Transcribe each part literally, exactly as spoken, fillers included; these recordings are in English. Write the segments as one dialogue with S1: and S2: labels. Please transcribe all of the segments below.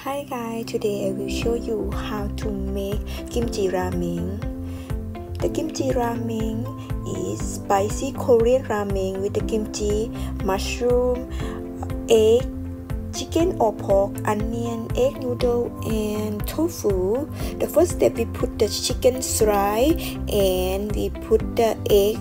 S1: Hi guys, today I will show you how to make kimchi ramen. The kimchi ramen is spicy Korean ramen with the kimchi, mushroom, egg, chicken or pork, onion, egg noodle and tofu. The first step, we put the chicken dry and we put the egg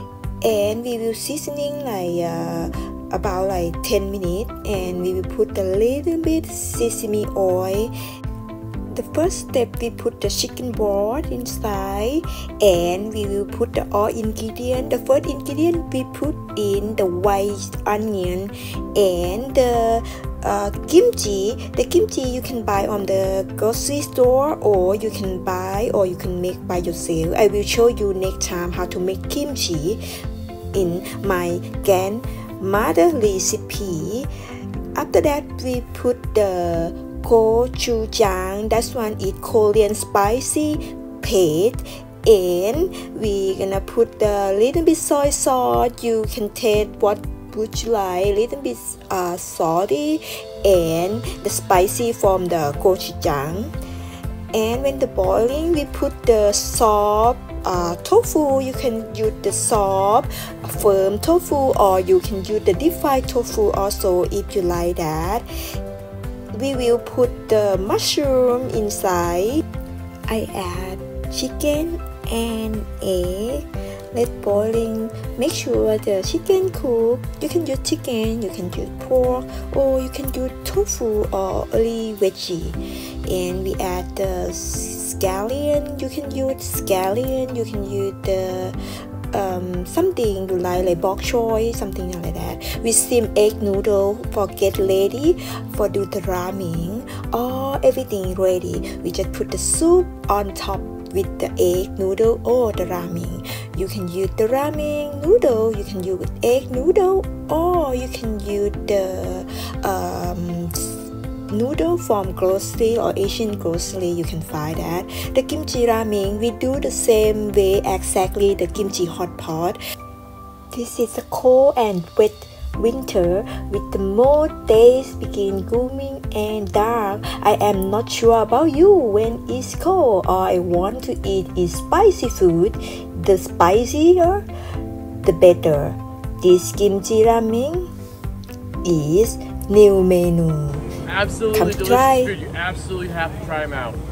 S1: and we will seasoning like uh, about like ten minutes, and we will put a little bit sesame oil. The first step, we put the chicken broth inside and we will put the all ingredient. The first ingredient, we put in the white onion and the uh, kimchi. The kimchi you can buy on the grocery store, or you can buy or you can make by yourself. I will show you next time how to make kimchi in my grandmother recipe. After that, we put the gochujang. That one is Korean spicy paste, and we gonna put the little bit soy sauce. You can taste what would you like, a little bit uh, salty and the spicy from the gochujang. And when the boiling, we put the soft uh, tofu. You can use the soft firm tofu, or you can use the deep fried tofu also if you like that. We will put the mushroom inside. I add chicken and egg. Let boiling. Make sure the chicken cook. You can use chicken, you can use pork, or you can use tofu or only veggie. And we add the scallion. You can use scallion. You can use the um, something you like, like bok choy, something like that. We steam egg noodle for get ready for do the ramen. All everything ready. We just put the soup on top with the egg noodle or the ramen. You can use the ramen noodle, you can use egg noodle, or you can use the um, noodle from grocery or Asian grocery. You can find that. The kimchi ramen, we do the same way exactly the kimchi hot pot. This is a cold and wet winter with the most days begin gloomy and dark. I am not sure about you. When it's cold, all I want to eat is spicy food. The spicier, the better. This kimchi ramen is new menu.
S2: Absolutely
S1: Come
S2: delicious
S1: try.
S2: food. You absolutely have to try them out.